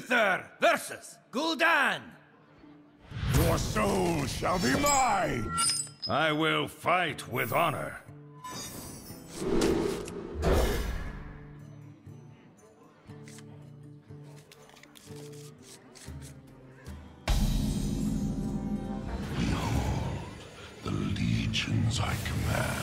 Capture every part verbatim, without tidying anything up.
Uther versus Gul'dan. Your soul shall be mine! I will fight with honor. Behold, the legions I command.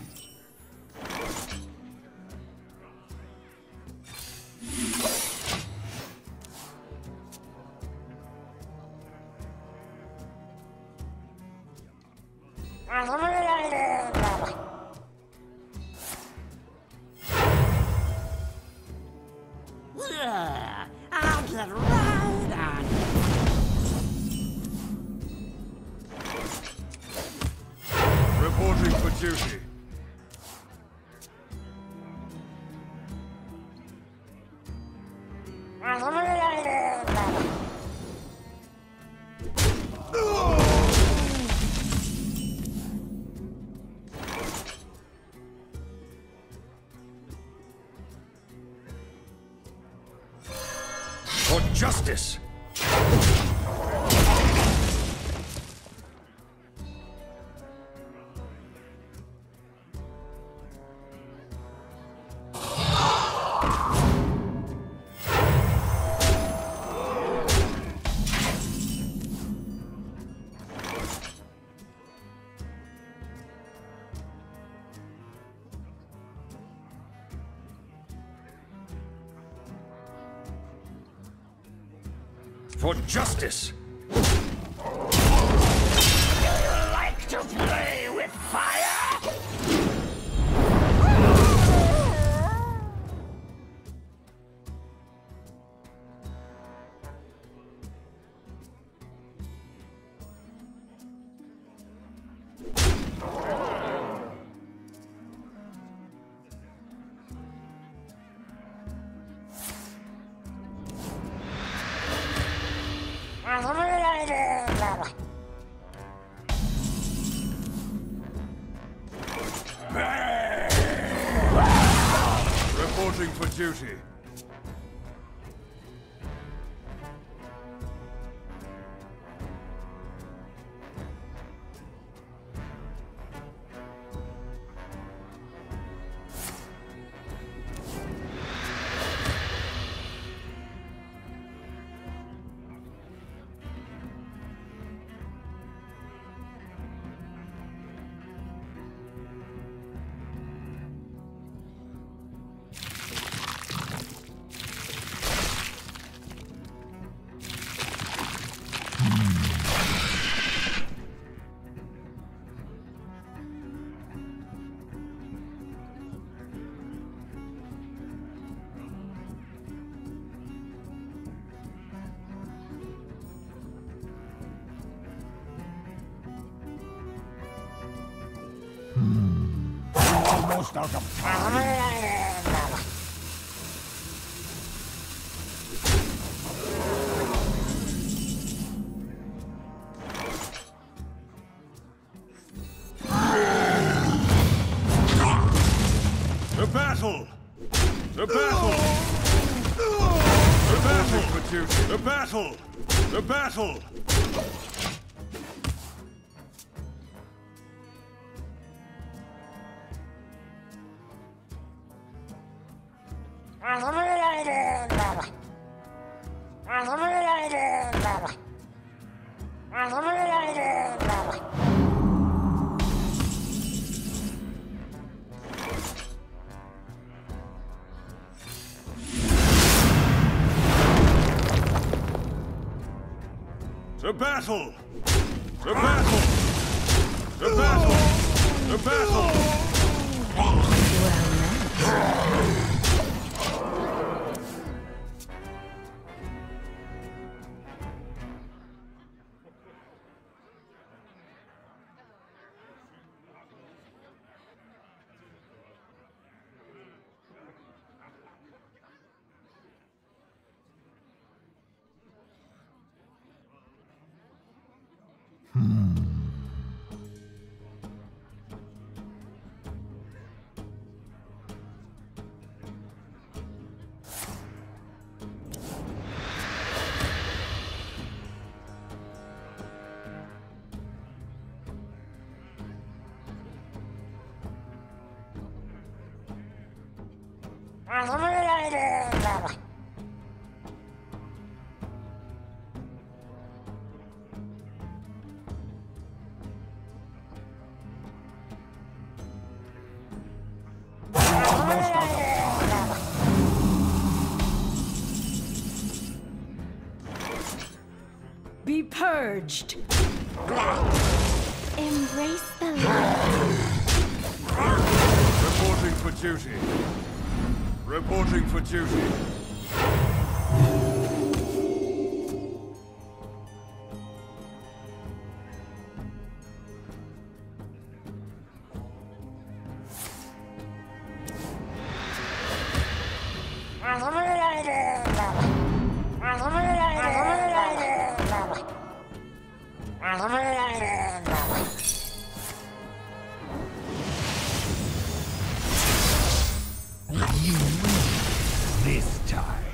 I'll get right on it. Reporting for duty. For justice! For justice! Like to play with fire? Reporting for duty. Almost out of time. The battle! The battle! The battle for duty! The battle! The battle! The battle! The battle! The battle! The battle! Be purged. Embrace the light. Reporting for duty. Reporting for duty. You win this time.